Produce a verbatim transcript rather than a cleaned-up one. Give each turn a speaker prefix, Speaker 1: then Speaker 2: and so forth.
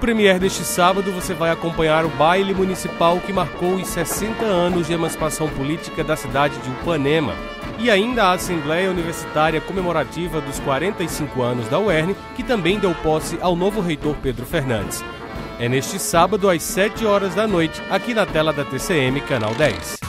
Speaker 1: Premier deste sábado você vai acompanhar o baile municipal que marcou os sessenta anos de emancipação política da cidade de Upanema e ainda a Assembleia Universitária comemorativa dos quarenta e cinco anos da U E R N, que também deu posse ao novo reitor Pedro Fernandes. É neste sábado às sete horas da noite, aqui na tela da T C M, Canal dez.